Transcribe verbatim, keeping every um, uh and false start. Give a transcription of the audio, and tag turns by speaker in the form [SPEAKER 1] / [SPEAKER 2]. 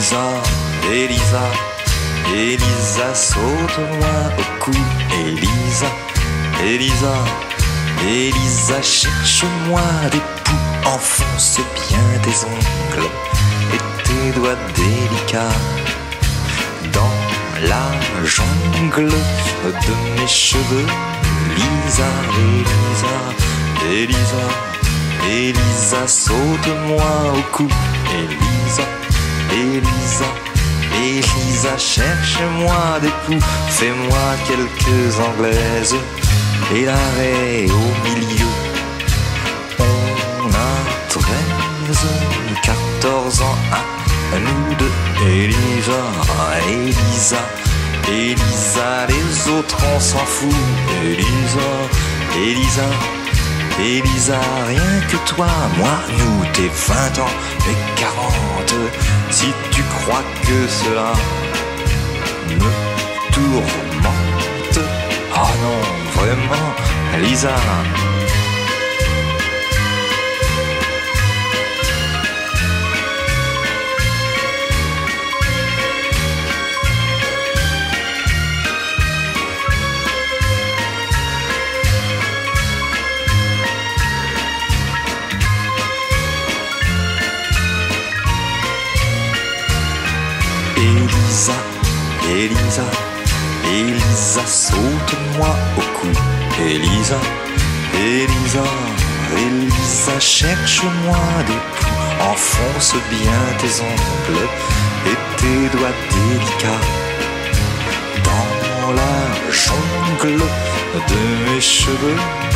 [SPEAKER 1] Elisa, Elisa, Elisa, saute-moi au cou. Elisa, Elisa, Elisa, cherche-moi des poux. Enfonce bien tes ongles et tes doigts délicats dans la jungle de mes cheveux. Elisa, Elisa, Elisa, Elisa, saute-moi au cou. Elisa, Elisa, Elisa, cherche-moi des poux. Fais-moi quelques anglaises et l'arrêt au milieu. On a treize, quatorze ans à nous deux. Elisa, Elisa, Elisa, les autres on s'en fout. Elisa, Elisa, Elisa, rien que toi, moi, nous, t'es vingt ans et quarante. Si tu crois que cela me tourmente, oh non, vraiment, Elisa. Elisa, Elisa, Elisa, saute-moi au cou. Elisa, Elisa, Elisa, cherche-moi des poux. Enfonce bien tes ongles et tes doigts délicats dans la jungle de mes cheveux.